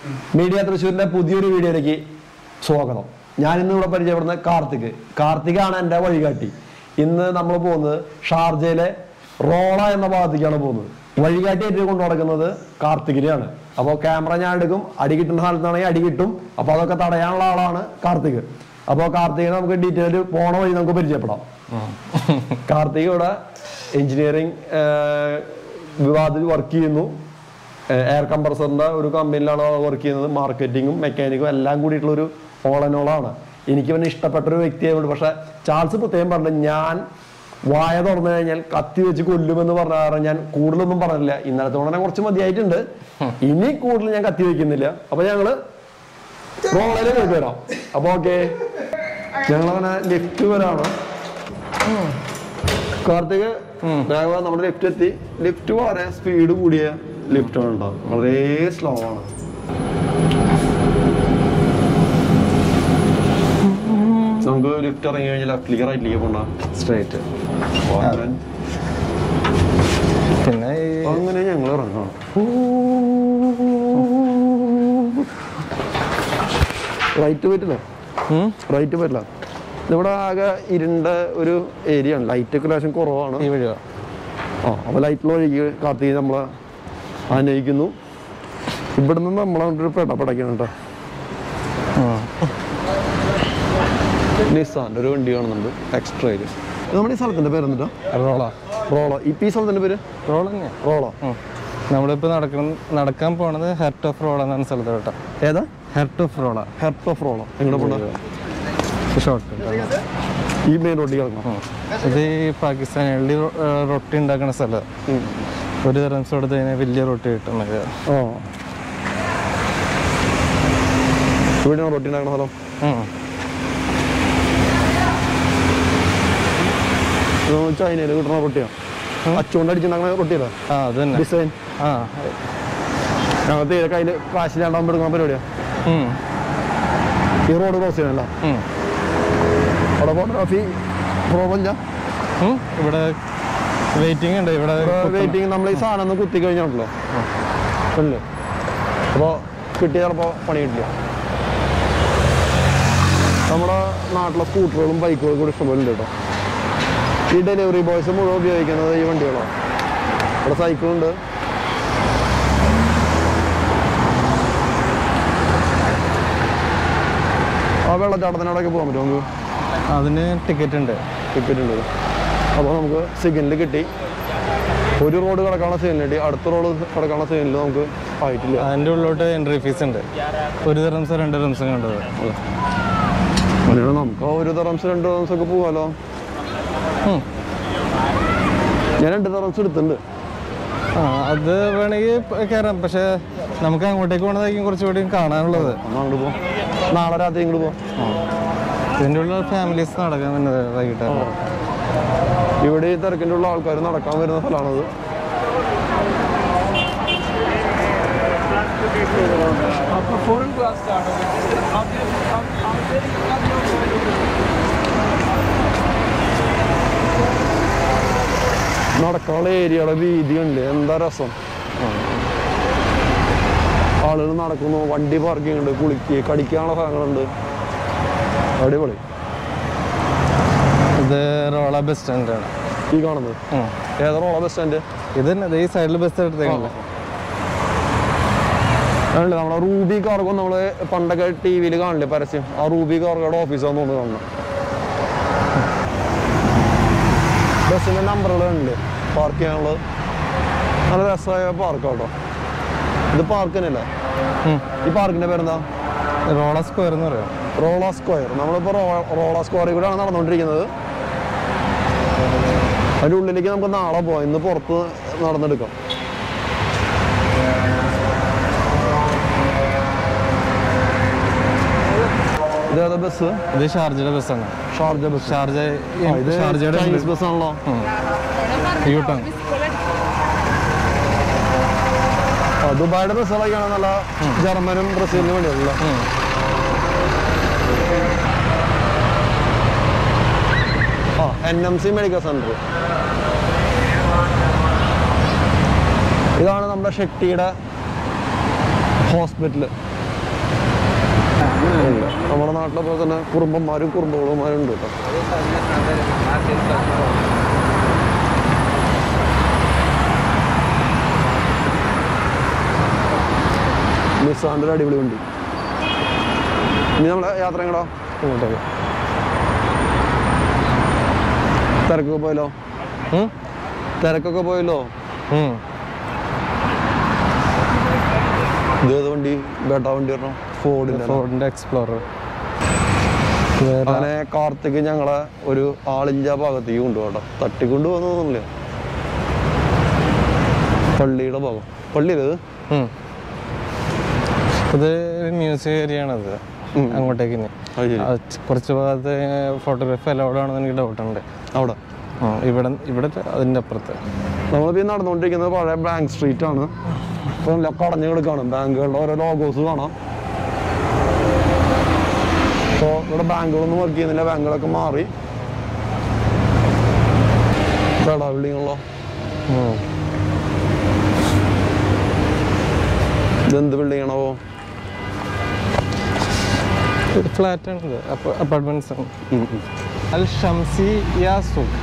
Media തൃശ്ശൂരിന്റെ പുതിയൊരു വീഡിയോയിലേക്ക് സ്വാഗതം. ഞാൻ ഇന്ന് ഇവിടെ പരിചയപ്പെടുന്ന കാർത്തികാണ് എൻ്റെ വഴികാട്ടി. ഇന്ന് നമ്മൾ പോകുന്നത് ഷാർജയിലെ റോള എന്ന ഭാഗത്തേക്കാണ് പോകുന്നത്. വഴികാട്ടിയായിട്ട് കൊണ്ടു നടക്കുന്നത് കാർത്തികിനെയാണ്. അപ്പോൾ ക്യാമറ ഞാൻ എടുക്കും, അടി കിട്ടുന്ന സ്ഥലത്താണെങ്കിൽ അടി കിട്ടും. അപ്പോൾ അതൊക്കെ തടയാനുള്ള ആളാണ് കാർത്തിക്. അപ്പോൾ കാർത്തികിനെ നമുക്ക് ഡീറ്റെയിൽ പോണ വഴി നമുക്ക് പരിചയപ്പെടാം. കാർത്തിക് ഇവിടെ എഞ്ചിനീയറിംഗ് വിഭാഗത്തിൽ വർക്ക് ചെയ്യുന്നു. എയർ കംപ്രസറിന്റെ ഒരു കമ്പനിയിലാണ് വർക്ക് ചെയ്യുന്നത്. മാർക്കറ്റിങ്ങും മെക്കാനിക്കും എല്ലാം കൂടിയിട്ടുള്ളൊരു ഓളനോളാണ്. എനിക്ക് പിന്നെ ഇഷ്ടപ്പെട്ട ഒരു വ്യക്തിയായതുകൊണ്ട്. പക്ഷെ ചാൾസ് പ്രത്യേകം പറഞ്ഞു, ഞാൻ വായ തുറന്നു കഴിഞ്ഞാൽ കത്തി വെച്ച് കൊല്ലുമെന്ന് പറഞ്ഞ കാരണം ഞാൻ കൂടുതലൊന്നും പറഞ്ഞില്ല. ഇന്നലത്തെ ഉടനെ കുറച്ച് മതിയായിട്ടുണ്ട്. ഇനി കൂടുതൽ ഞാൻ കത്തി വെക്കുന്നില്ല. അപ്പൊ ഞങ്ങള് റോളയില് പോയിട്ട് വരാം. അപ്പൊ ഓക്കെ, ഞങ്ങളങ്ങനെ ലിഫ്റ്റ് വരാണ്. കാർത്തിക് നമ്മുടെ ലിഫ്റ്റ് എത്തി. ലിഫ്റ്റ് വളരെ സ്പീഡ് കൂടിയ ലിഫ്റ്റാണ് ഉണ്ടാവും, വളരെ സ്ലോ ആണ്. നമുക്ക് ലിഫ്റ്റ് ഇറങ്ങി കഴിഞ്ഞാൽ ലെഫ്റ്റിലേക്ക് റൈറ്റിലേക്ക് പോകണ്ട, സ്ട്രേറ്റ്. പിന്നെ അങ്ങനെ ഞങ്ങൾ ഇറങ്ങണം. റൈറ്റ് പറ്റില്ല, റൈറ്റ് പറ്റില്ല. ഇവിടെ ആകെ ഇരുണ്ട ഒരു ഏരിയ ആണ്, ലൈറ്റൊക്കെ ലേശം കുറവാണ് ഈ വഴിയാണ്. അപ്പോൾ ലൈറ്റിൽ വഴിക്ക് കാർത്തിക് നമ്മളെ ആനയിക്കുന്നു. ഇവിടുന്ന് നമ്മളൊരു പടയ്ക്കണം കേട്ടോ. നിസാൻ്റെ ഒരു വണ്ടി കാണുന്നുണ്ട്, എക്സ്ട്രയിൽ. നമ്മുടെ ഈ സ്ഥലത്തിൻ്റെ പേര് എന്നിട്ടോ? റോള. ഈ സ്ഥലത്തിൻ്റെ പേര് റോള. നമ്മളിപ്പോൾ നടക്കാൻ പോണത് ഹെർട്ട് ഓഫ് റോള എന്നാണ് സ്ഥലത്ത് കേട്ടോ. ഏതാ? Heart of Rolla. എങ്ങനെ പോകണം? ഷോർട്ട് ഈ മെയിൻ റോഡിൽ കിടക്കണം. ഇത് ഈ പാകിസ്ഥാനിൽ റൊട്ടി ഉണ്ടാക്കുന്ന സ്ഥലം. ഒരു ദിറംസ് കൊടുത്ത് കഴിഞ്ഞാൽ വലിയ റൊട്ടി കിട്ടും. ഇവിടെയാണ് റൊട്ടി ഉണ്ടാക്കുന്ന സ്ഥലം. ചൈനയിൽ കിട്ടുന്ന റൊട്ടിയാണ്, അച്ചുകൊണ്ട് അടിച്ചുണ്ടാക്കുന്ന റൊട്ടിയല്ലേ? അത് തന്നെ ഡിസൈൻ. ഞങ്ങൾ തീരെ കയ്യിൽ കാശിലാണ്ടാകുമ്പോൾ എടുക്കുന്ന പരിപാടിയാണ്. ഈ റോഡ് ക്രോസ് ചെയ്യണല്ല. അവിടെ ഫോട്ടോഗ്രാഫി പ്രോബ്ലം ഇല്ല. ഇവിടെ വെയിറ്റിംഗ് ഉണ്ട്. ഇവിടെ വെയിറ്റിംഗ്. നമ്മൾ ഈ സാധനം ഒന്ന് കുത്തി കഴിഞ്ഞാണല്ലോ അല്ലേ, അപ്പോൾ കിട്ടിയ ചിലപ്പോൾ പണി കിട്ടില്ല. നമ്മുടെ നാട്ടിലെ സ്കൂട്ടറുകളും ബൈക്കുകളും കൂടി ഇഷ്ടംപോലെ ഉണ്ട് കേട്ടോ. ഈ ഡെലിവറി ബോയ്സ് മുഴുവൻ ഉപയോഗിക്കുന്നത് ഈ വണ്ടികളാണ്. ഇവിടെ സൈക്കിളുണ്ട്. ആ വെള്ളച്ചാട്ടത്തിനോടൊക്കെ പോകാൻ പറ്റുമോ നമുക്ക്? അതിന് ടിക്കറ്റ് ഉണ്ട്. അപ്പോൾ നമുക്ക് സിഗ്നൽ കിട്ടി. ഒരു റോഡ് കിടക്കാനുള്ള സിഗ്നൽ കിട്ടി, അടുത്ത റോഡ് കിടക്കാനുള്ള സിഗ്നൽ നമുക്ക് ആയിട്ടില്ല. അതിൻ്റെ ഉള്ളിലോട്ട് എൻട്രി ഫീസ് ഉണ്ട്. 1 ദിറംസ് 2 ദിറംസ് കണ്ടത്. നമുക്ക് 1 ദിറംസ് 2 ദിറംസ് ഒക്കെ പോകാമല്ലോ. ഞാൻ 2 ദിറംസ് എടുത്തിട്ടുണ്ട്. അത് വേണമെങ്കിൽ കയറാം. പക്ഷെ നമുക്ക് അങ്ങോട്ടേക്ക് പോകണതായിരിക്കും കുറച്ചുകൂടി കാണാനുള്ളത്. അങ്ങോട്ട് പോകാം, നാളെ രാത്രി ഇങ്ങോട്ട് പോകാം. ഇതിൻ്റെ ഉള്ള ഫാമിലീസ് നടക്കാൻ വരുന്നത് വൈകിട്ട്. ഇവിടെ ഈ തിരക്കിൻ്റെ ഉള്ള ആൾക്കാർ നടക്കാൻ വരുന്ന സ്ഥലമാണത്. നടക്കാനുള്ള ഏരിയയുടെ വീതിയുണ്ട്, എന്താ രസം. ആളുകൾ നടക്കുന്നു, വണ്ടി പാർക്കിംഗ് ഉണ്ട്, കുളിക്കുക കടിക്കാനുള്ള സ്ഥലങ്ങളുണ്ട്, അടിപൊളി. ഇത് റോള ബസ് സ്റ്റാൻഡാണ് ഈ കാണുന്നത്. ഏതാ റോള ബസ് സ്റ്റാൻഡ്? ഇത് തന്നെ ഈ സൈഡിൽ ബസ് എടുത്തേക്കല്ലേ. ആണല്ലേ, നമ്മളെ റൂബി കാർഗോ നമ്മള് പണ്ടൊക്കെ TV-യിൽ കാണില്ലേ പരസ്യം, ആ റൂബി കാർഗോയുടെ ഓഫീസാന്ന് തോന്നുന്നു കാണണം. ബസ്സിന്റെ നമ്പറുകൾ കാണില്ലേ പാർക്ക് ചെയ്യാനുള്ളത്. നല്ല രസമായ പാർക്കാട്ടോ. ഇത് പാർക്ക് തന്നെയല്ലേ? ഈ പാർക്കിന്റെ പേരെന്താ? റോള സ്ക്വയർ എന്ന് പറയാം. Rolla square. നമ്മളിപ്പോൾ റോള സ്ക്വയറിൽ കൂടെയാണ് നടന്നുകൊണ്ടിരിക്കുന്നത്. അതിൻ്റെ ഉള്ളിലേക്ക് നമുക്ക് നാളെ പോവാം. ഇന്ന് പുറത്ത് നടന്നെടുക്കാം. ഇതേതാ ബസ്? ഇത് ഷാർജയുടെ ബസ്സാണ്. Sharjah bus. ഷാർജയുടെ ചൈനീസ് ബസ്സാണല്ലോ. യൂട്ടൺ. ദുബായിയുടെ ബസ്സുകളൊക്കെയാണ് നല്ല ജർമ്മനും ബ്രസീലിനും വേണ്ടിയല്ല. NMC medical centre. ഇതാണ് നമ്മുടെ ഷെട്ടിയുടെ ഹോസ്പിറ്റൽ. നമ്മുടെ നാട്ടിലെ പോലെ തന്നെ കുറുമ്പന്മാരും കുറുമ്പകളുമാരും ഉണ്ട് കേട്ടോ. നിസാന്റെ ഒരു അടിപൊളി വണ്ടി. ഇനി നമ്മളെ യാത്ര എങ്ങടാ? ഇങ്ങോട്ടേക്ക്. തിരക്കൊക്കെ പോയല്ലോ. തിരക്കൊക്കെ പോയല്ലോ. ഇതേത് വണ്ടി? ബേട്ട വണ്ടി പറഞ്ഞോ? ഫോർഡിന്റെ എക്സ്പ്ലോറർ. അങ്ങനെ കാർത്തിക് ഞങ്ങളെ ഒരു ആളിഞ്ച ഭാഗത്തേക്ക് കൊണ്ടുപോകട്ടോ. തട്ടിക്കൊണ്ടു പോകുന്നൊന്നുമില്ല. പള്ളിയുടെ ഭാഗം. പള്ളിയിലത് ഇത് മ്യൂസിയം ഏരിയ ആണത്. അങ്ങോട്ടേക്ക് കുറച്ച് ഭാഗത്ത് ഫോട്ടോഗ്രാഫി അലൗഡ് ആണെന്ന് എനിക്ക് ഡൗട്ടുണ്ട്. അവിടെ ഇവിടെ അതിൻ്റെ അപ്പുറത്ത് നമ്മളിപ്പോൾ ഈ നടന്നുകൊണ്ടിരിക്കുന്നത് പഴയ ബാങ്ക് സ്ട്രീറ്റ് ആണ്. ഇപ്പം എല്ലാം കടഞ്ഞു കിടക്കാണ്. ബാങ്കുകളുടെ ഓരോ ലോഗോസ് കാണാം. അപ്പോൾ ഇവിടെ ബാങ്കുകളൊന്നും വർക്ക് ചെയ്യുന്നില്ല. ബാങ്കുകളൊക്കെ മാറി ബേടാ ബിൽഡിങ്ങുള്ളോ. ഇതെന്ത് ബിൽഡിംഗ് ആണോ? ഫ്ലാറ്റ് ആണ്, അപ്പാർട്ട്മെന്റ്സ് ആണ്. അൽ ഷംസി യാസൂഖ്.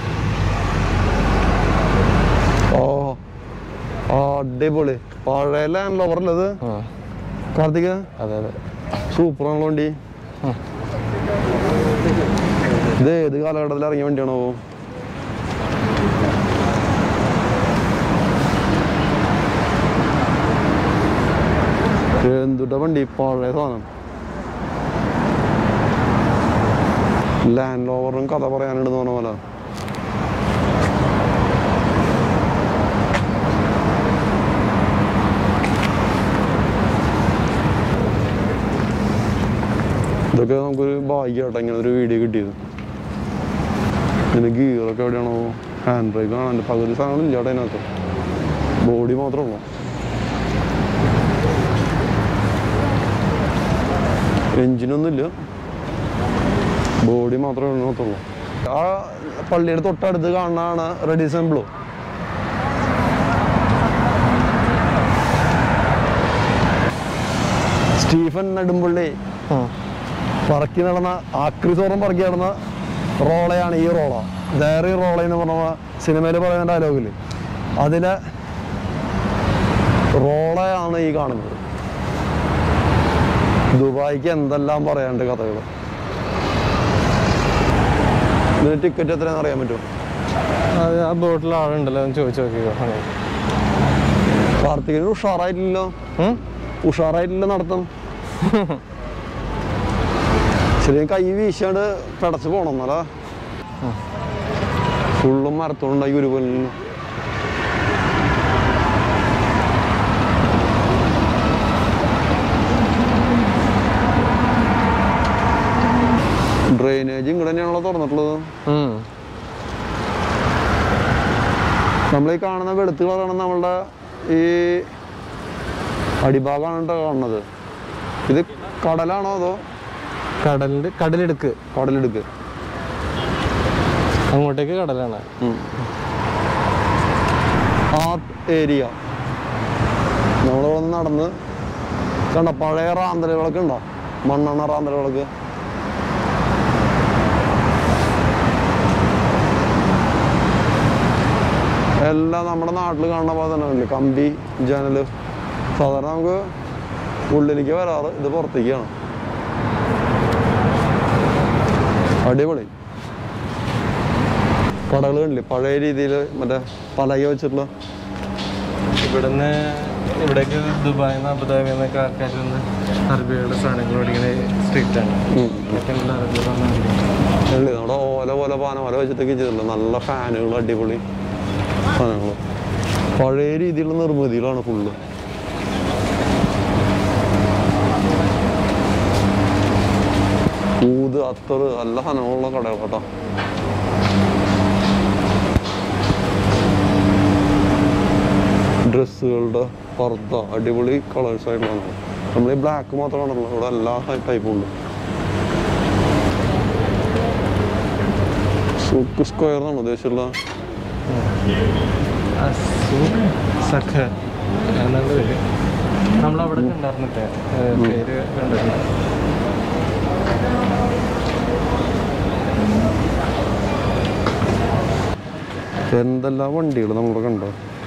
ഓ അടിപൊളി പഴയ ലാൻഡ് ലോവറല്ലത് കാർത്തിക? അതെ അതെ, സൂപ്പറാണല്ലോ വണ്ടി. ഇത് ഏത് കാലഘട്ടത്തിൽ ഇറങ്ങിയ വണ്ടിയാണോ? എന്തുട്ട വണ്ടി, പഴയ സാധനം. ലാൻഡ് ലോവറും കഥ പറയാനുണ്ടെന്ന് പറഞ്ഞ പോലെ. ഇതൊക്കെ നമുക്കൊരു ഭാഗ്യമായിട്ടോ ഇങ്ങനെ ഒരു വീഡിയോ കിട്ടിയത്. ഇതിൻ്റെ ഗിയറൊക്കെ എവിടെയാണോ? ഹാൻഡ് ബ്രേക്ക് ആണ്. എൻ്റെ പകുതി സാധനങ്ങളില്ല അവിടെ അതിനകത്ത്. ബോഡി മാത്രമേ ഉള്ളൂ. എൻജിനൊന്നുമില്ല, ബോഡി മാത്രമേ ഉള്ളൂ. ആ പള്ളിയുടെ തൊട്ടടുത്ത് കാണുന്നതാണ് റെഡിസൺ ബ്ലൂ. സ്റ്റീഫൻ നെടുമ്പള്ളി പറക്കി നടന്ന ആക്രിസോറും പറക്കി നടന്ന റോളയാണ് ഈ റോള. ദേറി റോള എന്ന് പറഞ്ഞ സിനിമയിൽ പറയുന്ന ഡയലോഗിൽ അതിലെ റോളയാണ് ഈ കാണുന്നത്. ദുബായിക്ക് എന്തെല്ലാം പറയാണ്ട് കഥകൾ. ഇതിന് ടിക്കറ്റ് എത്രയാണെന്ന് അറിയാൻ പറ്റുമോ? ആ ബോട്ടിൽ ആളുണ്ടല്ലോ, ചോദിച്ചു നോക്കിയോ. കാർത്തികന് ഉഷാറായിട്ടില്ലല്ലോ. ഉഷാറായിട്ടില്ല നടത്തം. ശരി, കൈ വീശാണ്ട് പിടച്ച് പോണം. എന്നല്ല ഫുള്ളും മരത്തോണ്ടായി ഒരുപോലെ. ഡ്രെയിനേജ് ഇങ്ങോട്ട് തന്നെയാണല്ലോ തുറന്നിട്ടുള്ളത്. നമ്മളീ കാണുന്ന വെളുത്ത് കളറാണ് നമ്മളുടെ ഈ അടിഭാഗമാണ് കേട്ടോ കാണുന്നത്. ഇത് കടലാണോ അതോ കടലെടുക്ക്? കടലെടുക്ക് അങ്ങോട്ടേക്ക് കടലാണ്. Art area. നമ്മളിവിടെ നിന്ന് നടന്ന് കണ്ട പഴയ റാന്തലുകളൊക്കെ ഉണ്ടോ? മണ്ണെണ്ണ റാന്തലുകളൊക്കെ. എല്ലാം നമ്മുടെ നാട്ടിൽ കാണുന്ന പോലെ തന്നെ ഉണ്ട്. കമ്പി ജനല്. സാധാരണ നമുക്ക് ഉള്ളിലേക്ക് വരാറ്, ഇത് പുറത്തേക്കാണ്. അടിപൊളി കടകൾ കണ്ടില്ലേ പഴയ രീതിയിൽ, മറ്റേ പലക വെച്ചിട്ടുള്ള. ഇവിടുന്ന് ഇവിടേക്ക് ദുബായിൽ നിന്ന് അബുദാബിയിൽ നിന്നൊക്കെ ആൾക്കാർ വന്ന് അറബികളുടെ സാധനങ്ങൾ മേടിക്കുന്ന സ്ട്രീറ്റാണ്. നമ്മുടെ ഓല പോലെ പാനോല വെച്ചിട്ടൊക്കെ ചെയ്തിട്ടുണ്ട്. നല്ല ഫാനുകൾ, അടിപൊളി സാധനങ്ങൾ. പഴയ രീതിയിലുള്ള നിർമ്മിതികളാണ് ഫുള്ള്. ഊത്, അത്തറ്, നല്ല സാധനങ്ങളുള്ള കടകൾ കേട്ടോ. ഡ്രസ്സുകളുടെ പർദ്ദ, അടിപൊളി കളേഴ്സ് ആയിട്ടുള്ളതാണ്. നമ്മൾ ഈ ബ്ലാക്ക് മാത്രമാണല്ലോ, ഇവിടെ എല്ലാ ടൈപ്പും ഉണ്ട്. സൂക്ക് സ്ക്വയർ എന്നാണ് ഉദ്ദേശിച്ചുള്ള. നമ്മളവിടെ ഉണ്ടായിരുന്നില്ലേ, പേര് കണ്ടിട്ടുണ്ട്. എന്തെല്ലാം വണ്ടികൾ നമ്മളിവിടെ കണ്ടോ.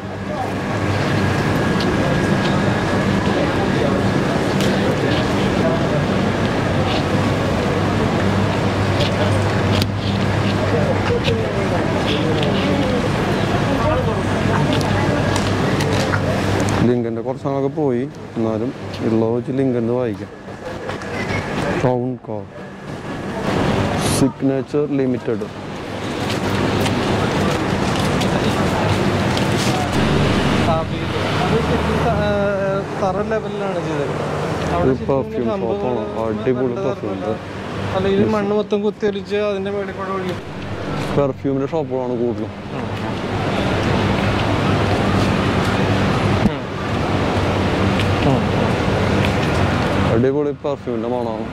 ലിങ്കൻ്റെ കുറച്ച് നാളൊക്കെ പോയി, എന്നാലും ഉള്ളത് വെച്ച് ലിങ്കൻ്റെ വായിക്കാം. Town Car Signature Limited. തറ ലെവലിലാണ് പെർഫ്യൂം ഷോപ്പാണ്, അടിപൊളി പെർഫ്യൂം. അല്ല ഇത് മണ്ണ് മൊത്തം കുത്തിയൊലിച്ച് അതിന്റെ മേളിൽ കൂടെ ഒഴുകി. പെർഫ്യൂമിന്റെ ഷോപ്പുകളാണ് കൂടുതലും. അടിപൊളി പെർഫ്യൂമിന്റെ മണമാണ്.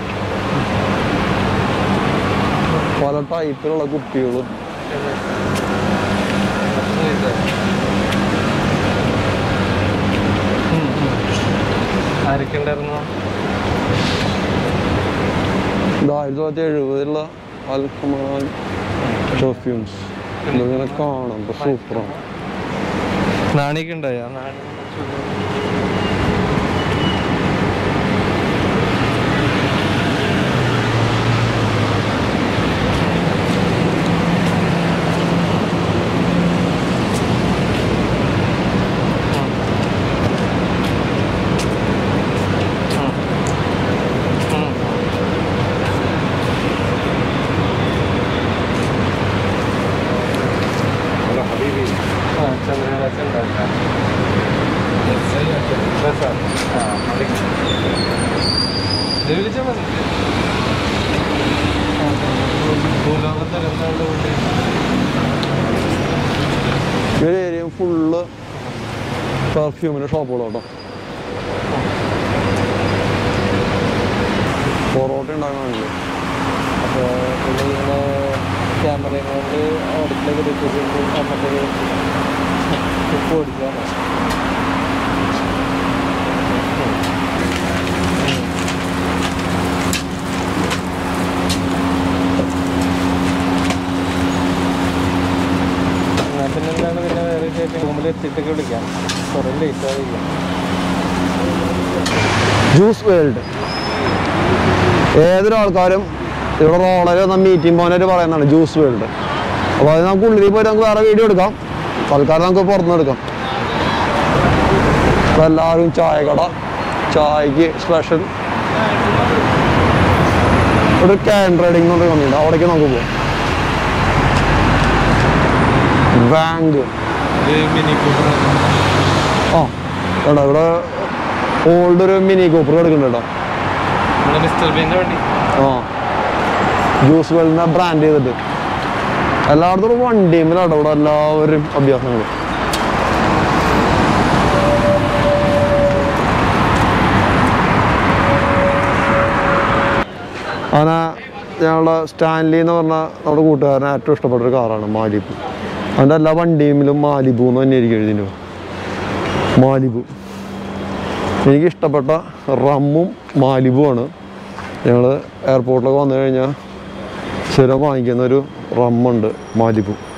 പല ടൈപ്പിലുള്ള കുപ്പികൾ. ആരൊക്കെ ഉണ്ടായിരുന്നു? 1970 അൽഖമാൻ പെർഫ്യൂംസ്. ഇങ്ങനെ കാണാം, സൂപ്പറാണ്. നാണിയൊക്കെ ഉണ്ടായോ? ഈ ഏരിയ ഫുള്ള് പെർഫ്യൂമിന്റെ ഷോപ്പുകളാട്ടോ. പൊറോട്ട ഉണ്ടാകാനില്ലേ? അപ്പോൾ ഇങ്ങനെ ക്യാമറയും കൊണ്ട് അടുത്തേക്ക് എടുത്തിട്ട് അമ്മത്തേക്ക് ഉപ്പ് ഓടിക്കാണ്. പിന്നെ എന്താണ് പിന്നെ വേറെ റൂമിൽ എത്തിയിട്ടൊക്കെ വിളിക്കാം. കുറേ ലേറ്റ് ആയിരിക്കാം. Juice world. ഏതൊരാൾക്കാരും ഇവിടെ റോളർ വന്ന മീറ്റിംഗ് പോയിന്റ് പറയുന്നതാണ് ജ്യൂസ് വേൾഡ്. അപ്പോൾ അത് നമുക്ക് ഉള്ളിൽ പോയിട്ട് നമുക്ക് വേറെ വീഡിയോ എടുക്കാം. തൽക്കാലം നമുക്ക് പുറത്തുനിന്ന് എടുക്കാം. അപ്പോൾ എല്ലാവരും ചായക്കട, ചായക്ക് സ്പെഷ്യൽ ഒരു ക്യാൻ റൈഡിങ് കൊണ്ട് വന്നിട്ടുണ്ട്. അവിടേക്ക് നമുക്ക് പോകാം. ബാങ്ക് ആ കേട്ടോ, ഇവിടെ ഓൾഡ് ഒരു മിനി കൂപ്പർ എടുക്കുന്നുണ്ട് കേട്ടോ. ആ ജ്യൂസ് വേൾഡിനെ ബ്രാൻഡ് ചെയ്തിട്ട് എല്ലായിടത്തും വണ്ടിയുമില്ലാട്ടോ ഇവിടെ എല്ലാവരും അഭ്യാസങ്ങൾ. അങ്ങനെ ഞങ്ങളുടെ സ്റ്റാൻലി എന്ന് പറഞ്ഞ നമ്മുടെ കൂട്ടുകാരനെ ഏറ്റവും ഇഷ്ടപ്പെട്ടൊരു കാറാണ് മാലിബു. അതിൻ്റെ എല്ലാ വണ്ടിയിലും മാലിബു എന്ന് തന്നെ ആയിരിക്കും എഴുതിന്. മാലിബു എനിക്കിഷ്ടപ്പെട്ട റമ്മും മാലിബുമാണ്. ഞങ്ങൾ എയർപോർട്ടിലൊക്കെ വന്നു കഴിഞ്ഞാൽ സ്ഥിരം വാങ്ങിക്കുന്നൊരു റമ്മുണ്ട് മാലിബു.